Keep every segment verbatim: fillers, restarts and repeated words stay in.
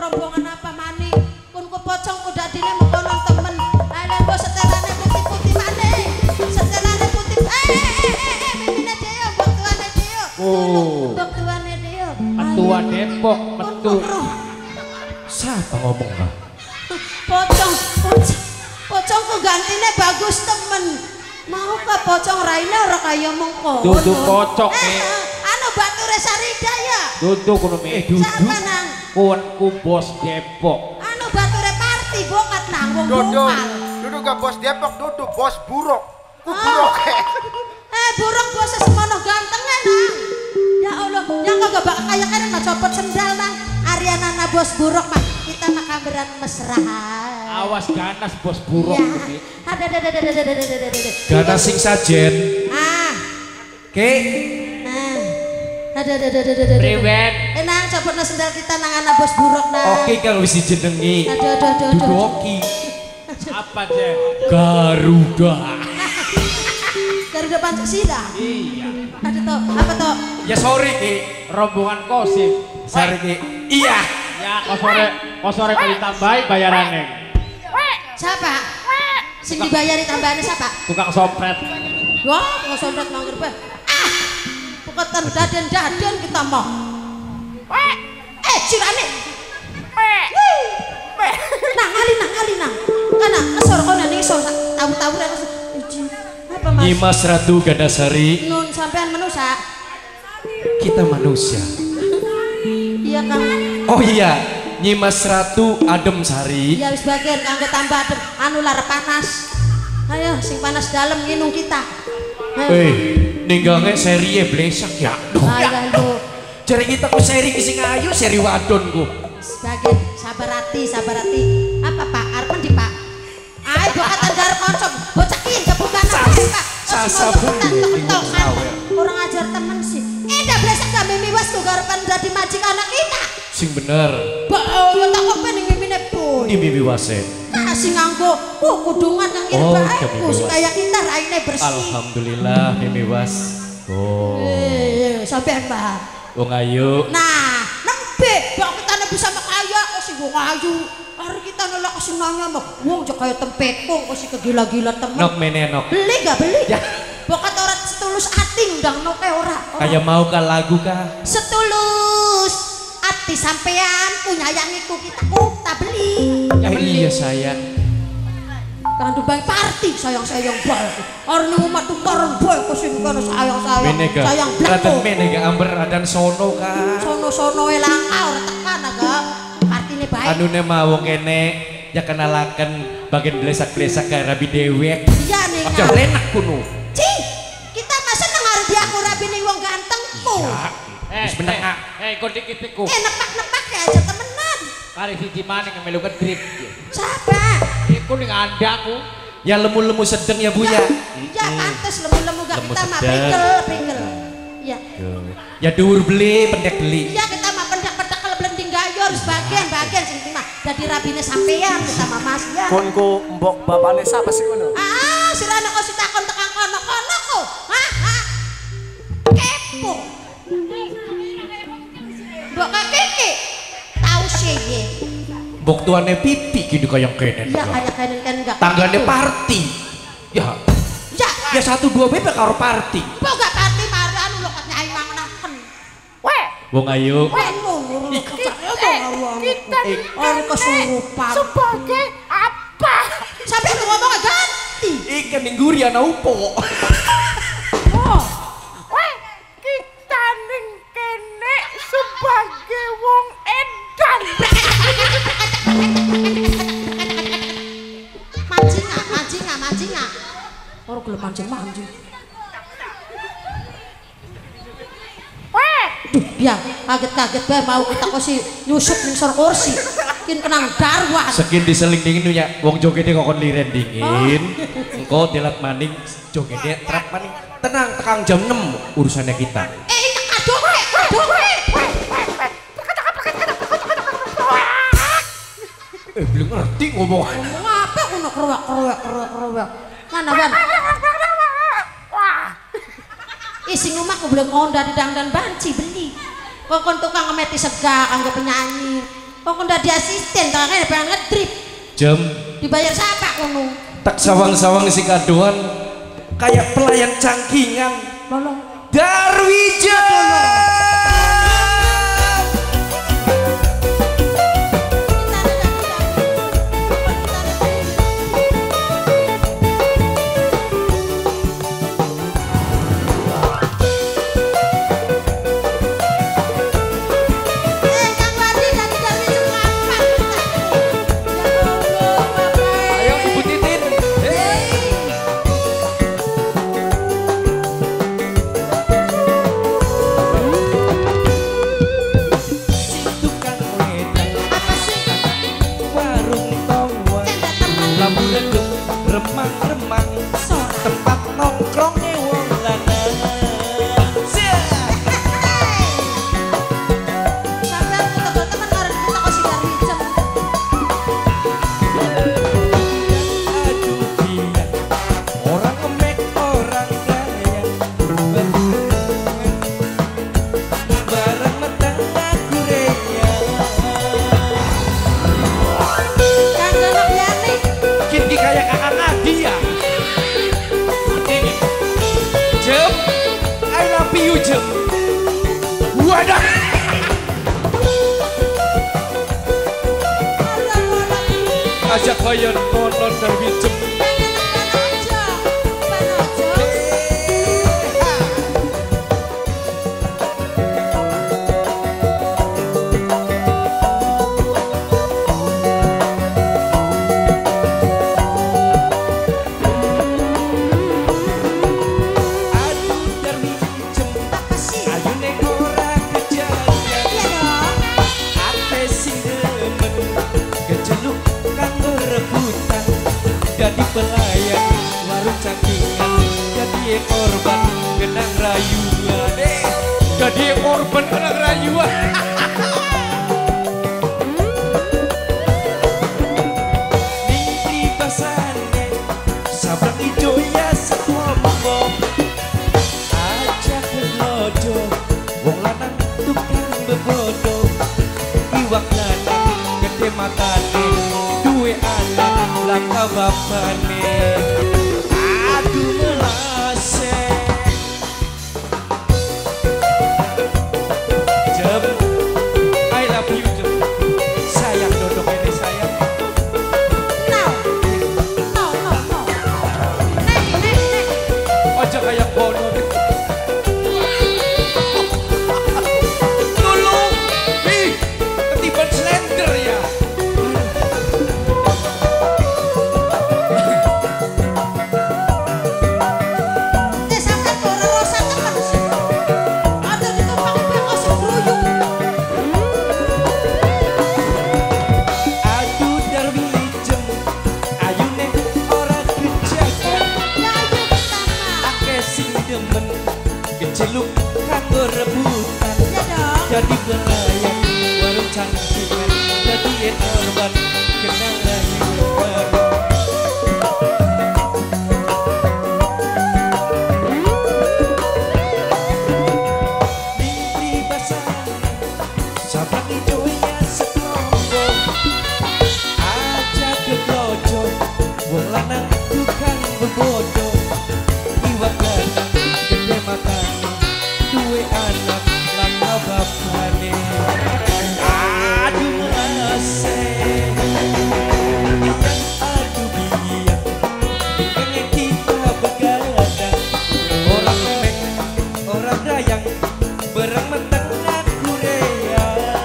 rombongan apa mani kun ku pocong ku dadine mengkono temen ae lho setelane putih-putih maneh setelane putih eh eh eh eh mimine dhewe mbok tuane dhewe oh mbok tuane dhewe Ketua Depok metu siapa ngomong kah pocong pocong pocong ku gantine bagus temen mau ke pocong raine ora kaya mengko dudu pocong eh nih anu bature Sarida ya dudu kuno eh dudu siapa nang kuanku bos Depok anu bature party bokat nang wong Duduk, bokal duduk gak bos Depok, duduk bos Buruk. Ku Oh. buruk eh buruk bos semono gantengnya nang ya Allah yang kagak bakal kaya kan mah copot sendal nang Ariana na bos buruk mah kita mah kabaran mesra awas ganas bos buruk ya ini ada ada ada ada ada ada ada ada gana sing sajen ah ke nah ada ada ada ada ada Priwet eh nang copot na sendal kita nang anak bos buruk nang oke kang wis dijenengi aduh aduh aduh aduh Dudoki apa Jen Garuda Garuda Pancasila iya ada toh apa toh ya sorry ki rombongan kosip sorry ki iya ya kosore kosore kau ditambahi bayarannya siapa sing dibayari tambahannya siapa tukang sompret wah nggak sobat mangger bah ah pokoknya daden-daden kita mau eh cirane nang ali nang ali nang kana kesor kono ning iso tahu-tahu rek apa mas Nyimas Ratu Gandasari nun sampean menusa kita manusia iya kang oh iya Nyimas Ratu Adem Sari iya wis bagian kanggo tambah adem anu lar panas ayo sing panas dalam nginung kita ayo eh ninggangnya seri blesak ya ayo cari kita ku seri sing ayu seri wadon ku sebagai sabar hati sabar hati apa pak Arman di pak ayo bokatan dar konsop bocah ini kebukan apa sih pak sasa orang ajar temen sih eh dah blesak gak mimi was tuh garepan jadi majik anak kita sing bener bah yo tak kok pening mimine boy ini bibi wasit nah sing nganggo uh kudungan yang Oh, irba ke Mimi Was. supaya kita raine bersih alhamdulillah bibi was oh eh sampai mbak wong ayu nah nembe bak kita bisa makaya kok sing wong ayu hari kita nolak kasih nanya mah wong aja kaya tempekung kok sih kegila-gila temen nok mene nok beli gak beli ya bokat orang setulus hati undang noke ora kayak mau ke lagu kah setulus hati sampean punya yang itu kita ku tak beli ya iya saya kan baik party sayang-sayang bal orang umat tuh koron boy kok sih kono sayang-sayang menega sayang raden blako menega amber radan sono kah sono-sono elangka ora tekan agak partine baik anune mau kene ya kenalaken bagian blesak-blesak kayak Rabi Dewek iya nih aja lenak kuno Ci, kita masa nengar dia aku rabi nih wong gantengku. eh wis meneng eh eh kau dikit tiku Eh nepak-nepak ya aja temenan. kali siji maning yang melukan grip Siapa? iku ning andaku ya lemu-lemu sedeng ya bu ya Ya pantes lemu-lemu gak Lemu kita mah sedang. pringkel, pringkel. Ya. ya dur beli pendek beli Iya kita mah pendak-pendak kalau blending gayor sebagian-bagian sing mah dadi rabine sampean kita mah Mas ya. Konku mbok bapakne siapa sih ngono? Ah, sirana kok sitakon tekan kono-kono kok. Hah? Hah? Kepo. Mbok kakek tahu sih ye. bok tuane pipi gitu kayak kene Iya kayak kan kan enggak. tanggane party ya Ya, ya satu dua bebek karo party kok gak party maran lo kat nyai mangenaken. Weh, wong ayu Wah, ngurung lo kecaya dong. kita Orang kesurupan. sebagai apa? Sampai lu ngomong ganti. ikan ning guri ana upo Oh, Weh, kita ning kene sebagai wong edan. mancing ah, mancing ah, mancing ah. Orang gelem mancing-mancing. Weh, Duh, ya kaget-kaget bae mau kita kosi nyusup ning sor kursi. Kin kenang darwan. sekin diseling dingin ya wong jogede kok kon liren dingin engko dilat maning jogede trap maning tenang tekang jam enam urusannya kita Eh, ini aduh, aduh. eh belum ngerti ngomong Ngomong apa kuno keruak keruak keruak keruak. Mana ban? wah, Isi rumah aku belum ngonda di dangdan banci beli. Kok kon tukang ngemeti sega kanggo penyanyi. Kok ndak di asisten tangannya pengen ngedrip. Jem Dibayar siapa kono? tak sawang-sawang si kaduan kayak pelayan cangkingan. Lolo. Darwija. Ayo Ibu Titin. Si tukang wedang warung tawa lamun leduk remang-remang tempat nongkrongnya wong lanang. Aduh dia orang ngemek orang kaya bareng meteng aku reya kini kayak kakak Nadia. Ini Jem I love you Jem. Wadah ajak kalian nonton dari Jem. Aduh dari Jem ayo nek ora kejadian ate sing demen keceluk kanggo rebutan jadi pelayan warung cangkingan jadi korban genang rayuan eh jadi korban genang rayuan. Ning basane sabrang ijo ya sekelompok aja kelojo wong lanang tukang bebodo iwak lanang gede matane duwe anak langka bapane. Aduh melase Jem I love you Jem. Sayang dodok ini sayang. Aja kayak bono tolong ih ketiban slender ya. Aduh Darwi Jem ayo nek ora kejagan ake sing demen keceluk kanggo rebutan jadi pelayan warung cangkingan jadi korban kenang rayuan. Mimpi basah sabrang ijo ya sekelompok aja keklojo wong lanang tukang bebodo iwak lanang gede matane duwe anak langka bapane. Aduh melase aduh biang pengen kita begadang orang mek orang rayang bareng meteng aku reya.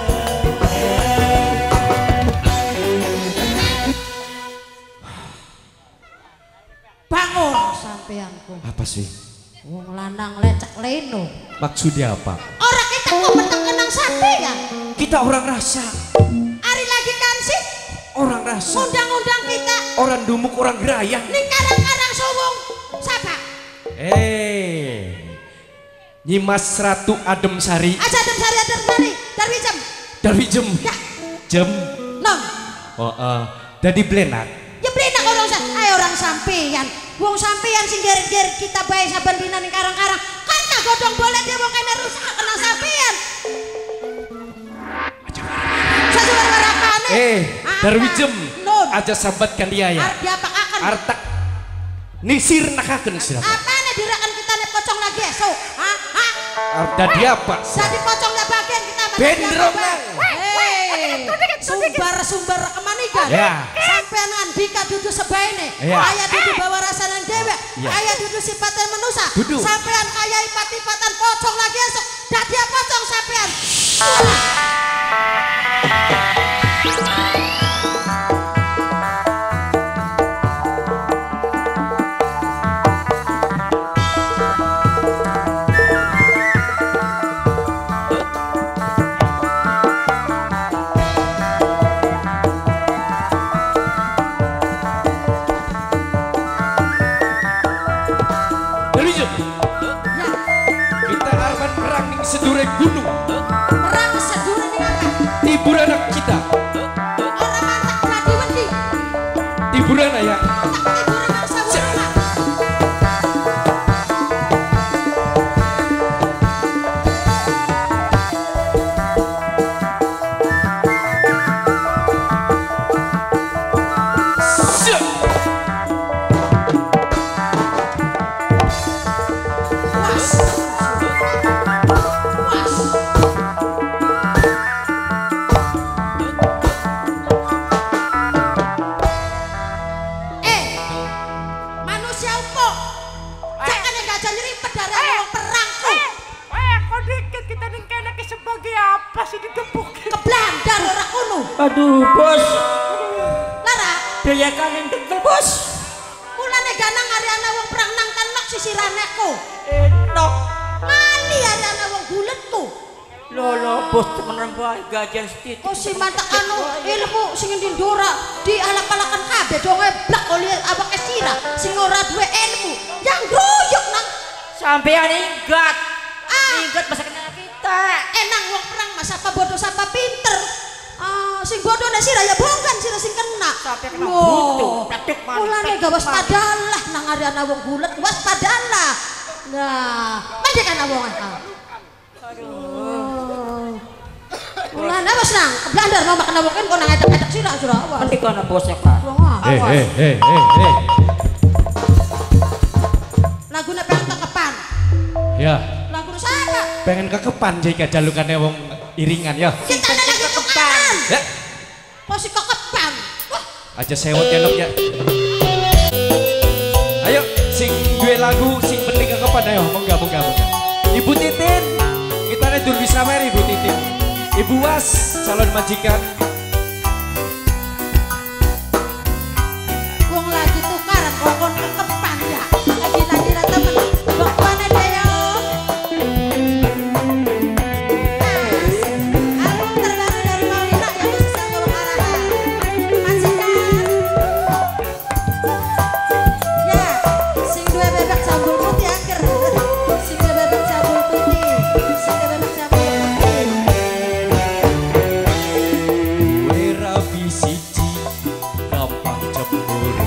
Bangun sampeanku. Apa sih Wong lanang lecek leno. maksudnya apa? Orang kita kok meteng kenang sampean. Kita orang rasa Ari lagi kan sih orang rasa undang-undang kita orang dumuk orang gerayang. ning karang-karang sowong siapa? Eh Nyimas Ratu Adem Sari Aja adem sari adem sari Darwi Jem. Darwi Jem Ya, Jem nong. oh uh, dadi blenak Ya benak orang sa, ayo orang sampean. Wong sampean sing geret-geret kita bae saben dina ning karang-karang. Kan tak godhong boleh dia wong kene rusak kena sampean. Sajuwer Eh, Apa? Darwijem. Nun. Aja sambatkan dia ya. Arep diapakaken? Artak nisir nakaken sira. Apane dirakan kita nek pocong lagi esuk? Hah? Hah? Arep dadi apa? Jadi pocongnya bagian kita mana Bendrongan. Hei, sumber-sumber kemanikan. Ya. Sampean Andika dudu sebaene. Ya. Kaya dudu bawa rasanan dewek. Ya. Kaya dudu sifatnya manusia. Dudu. Sampean kaya ipat-ipatan pocong lagi esok. Dadi pocong sampean. Darwijem. Ya, Kita akan perang ning sedure gunung. perang sedure ning apa? Tibur anak kita. Ora mantek dadi wedi. Tiburan ya. Tak tibure mangsa wurma. Siap. Was. Was. Eh, manusia upo. Jangan yang gajah nyeripet dari wong perangku. Eh, kok dikit kita ning kene ki sebagai apa sih didepukin? Keblandar ora kuno. Aduh, bos. Lara, Biaya kalian tegel, bos. mulane ganang ari ana wong perang nang tenok sisiraneko. Enak. Mali ari ana wong buletku. Lolo, bos temenan bae gajian sedikit. Oh si mantak anu ilmu sing ndindora dialak-alakan kabeh dong eblak oleh awake sira sing ora duwe ilmu. Yang gruyuk nang Sampean ingat. Ah. Ingat masa kenal kita. enang wong perang mas apa bodoh sapa pinter. Ah, sing bodoh nek sira ya bongkan sira sing kena. Sampai kena Loh, butuh, platuk man, mulane platuk gak man. waspadalah nang ari ana wong bulet, waspadalah. Nah, mandek ana wong ah. Aduh. Mulane wis nang keblandar mau makan wong kan kok nang etek-etek sira sira. Nanti kono bosnya, Pak. Wong ah. Eh, eh, eh, eh, eh. Lagune pengen kekepan. Ya, Lagune sapa? pengen kekepan jika jalukannya wong iringan ya. Kita ada lagi kekepan. Ya, Posisi kekepan. Wah, aja sewot ya Nok, ya. Ayo, sing duwe lagu sing penting kekepan ayo, mongga mongga mongga. Ibu Titin, kita ada dur bisa mer Ibu Titin. Ibu Was, calon majikan. wong lagi tukaran kokon kekepan ya. Lagi lagi ra temen. Bokone deo. Aku terbaru dari Maulina yang khususnya golong arahan. Majikan. Ya, sing duwe bebek jambul putih angker. Sing duwe bebek jambul putih. Sing duwe bebek jambul putih. Duwe rapi siji, gampang cemburuan.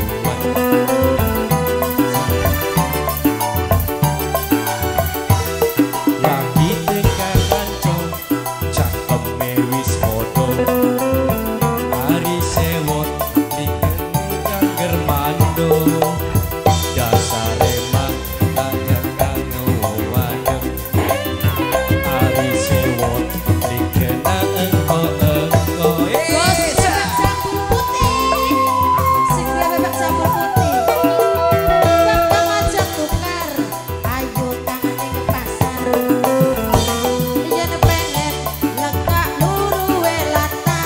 Lagi tekan kanco, cakeme wis podo. Hari sewot diken kangger mando. Dasare mak tanya kanggo wong wadon. Hari sewot diken engko-engko. Bos, bebek jambul putih. Sing duwe bebek jambul putih. Gampang aja tukar. Ayo tangan ke pasar. Yen pengen lekak luruwe latah.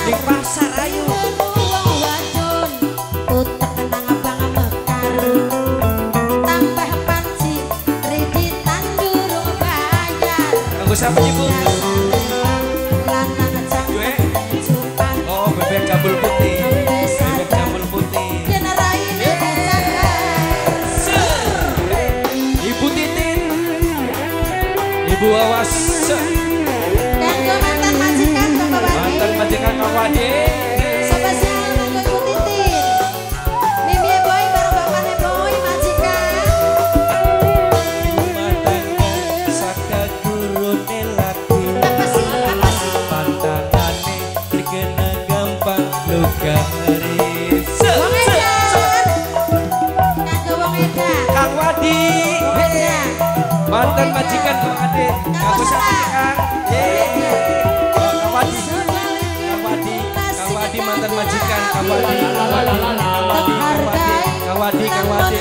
garis. Wong edan. Kanggo wong edan. Kang Wadi. Wong edan. Mantan majikan Kang Wadi. Kang Kang. Kang Wadi. Kang Wadi. Kang Wadi mantan majikan Kang Wadi. Kang Wadi. Kang Wadi. Kang Wadi. Kang Wadi.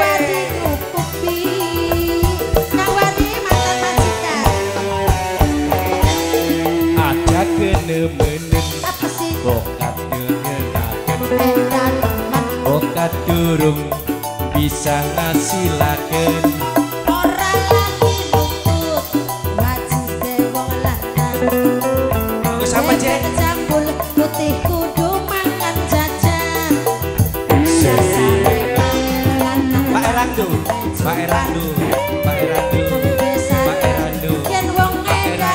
Aja kenemenen Apa sih? bokat dengenaken Edan man bokat durung bisa ngasilaken. ora lagi nutut wajibe wong lanang. Wis apa Cek? Jambul putih kudu makan jajan. Sesine Sesane lanang. Pak Erando, Pak Erando, Pak Erando, Pak Erando. Yen wong edan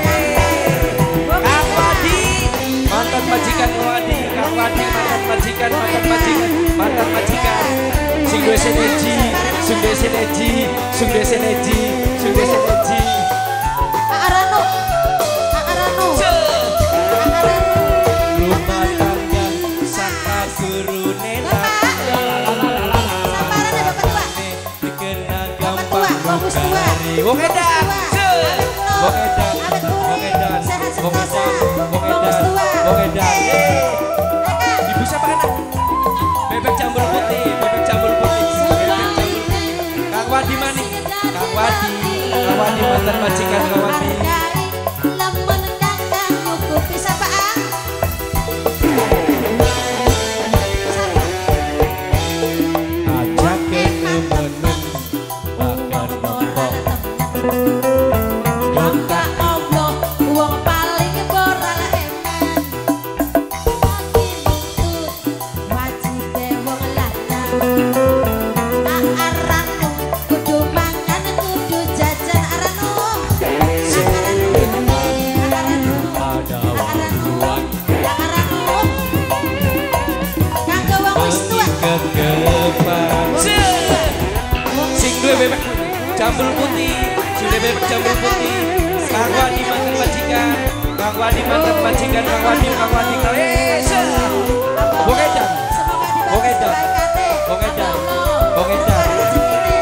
Kang Wadi, mantan majikan Kang Wadi, Kang Wadi mantan majikan, mantan majikan, mantan majikan. Sing duwe sinergi, sing duwe sinergi, sing duwe sinergi, sing duwe sinergi. Arano. Arano. Arano. Rumah tangga saka gurune Sabarane Bapak tua. dikena Bapak gampang tua, bagus tua. bukari. Wong edan, wong edan, Awet wong urip, edan, sehat wong sentosa. edan, wong Bagus edan, tua. wong edan. Eh, Ibu siapa anak? Bebek jambul putih, bebek jambul putih, bebek jambul putih. Kang Wadi maning, Kang Wadi, Kang Wadi mantan majikan Kang Wadi. hargai lamun kakang nyukupi sapaan. Aja kenemenen bakar nopo. Maka Allah wong paling moral eman. Nuntut wajibe wong lanang. Aranu kudu mangan kudu jajan aranu. Aranu. Ada waktuan Aranu. Kanggo wong wis tuwa. kegepan. Sing duwe bebek jambul putih, sing duwe bebek jambul putih. Kang Wadi mantan majikan, Kang Wadi mantan majikan, Kang Wadi, Kang Wadi, Kang Wadi. Wong edan, Semoga Wong dibalas edan. kebaikane. Wong edan. Allah. Wong edan. Rezekine.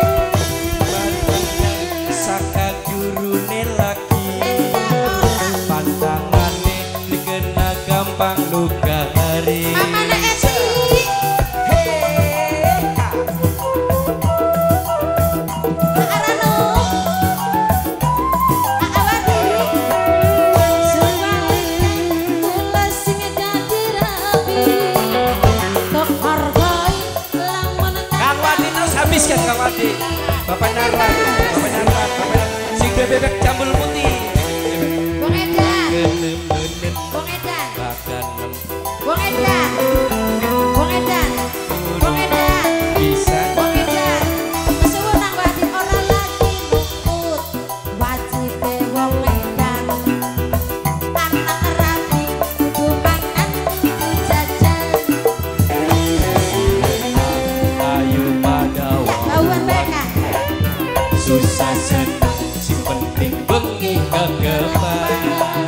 saka gurune laki. Pantangane dikena gampang luka hari. Mamane Esi. Arano. Awadi. Suwale kula sing dadi rapi. Tok hargai lamun Kang Wadi terus habiskan Kang Wadi. Bapak Narwan, Bapak Narwan, Bapak Narwan. Sing duwe bebek jambul putih. Wong edan. Kenemenen Wong edan. bakar nem Wong edan. Wong edan. Wong edan. bisa. Wong edan. Kesuwun nang wadi ora lagi nutut wajibe wong edan. Anak rapi kudu makan kudu jajan. Ayo pada Bauan mereka. susah senang si penting bengi kegepan.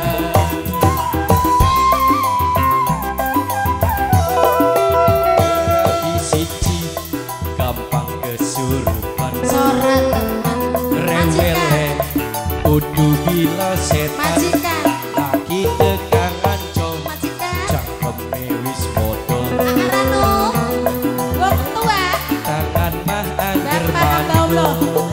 Rabi siji gampang kesurupan. Sora teman. Rewele Majikan. kudu bila setan. Majikan. Laki tekangan cong Majikan. cangkeme wis modal. Arano. Wong tua. Tangan mah angger Bapak Allah. mandul.